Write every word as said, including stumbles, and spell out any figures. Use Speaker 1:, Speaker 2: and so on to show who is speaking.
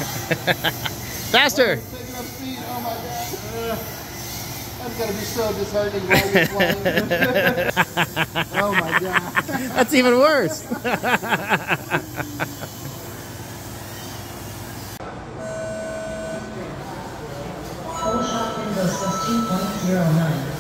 Speaker 1: Faster!
Speaker 2: Oh, picking up speed. Oh my god. Uh, that's gotta be so disheartening while you're flying. Oh my god.
Speaker 1: That's even worse.
Speaker 3: Full shot window was two point zero nine.